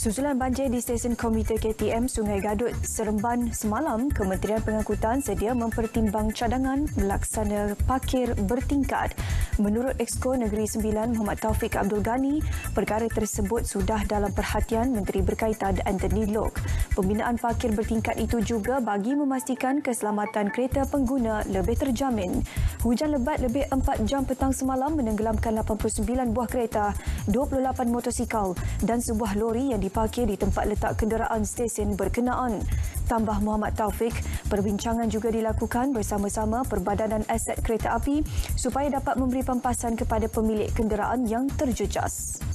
Susulan banjir di stesen komuter KTM Sungai Gadut, Seremban semalam, Kementerian Pengangkutan sedia mempertimbang cadangan melaksana parkir bertingkat. Menurut Exco Negeri Sembilan Muhammad Taufik Abdul Ghani, perkara tersebut sudah dalam perhatian Menteri Berkaitan Anthony Loke. Pembinaan parkir bertingkat itu juga bagi memastikan keselamatan kereta pengguna lebih terjamin. Hujan lebat lebih 4 jam petang semalam menenggelamkan 89 buah kereta, 28 motosikal dan sebuah lori yang diparkir di tempat letak kenderaan stesen berkenaan. Tambah Muhammad Taufik, perbincangan juga dilakukan bersama-sama Perbadanan Aset Kereta Api supaya dapat memberi pampasan kepada pemilik kenderaan yang terjejas.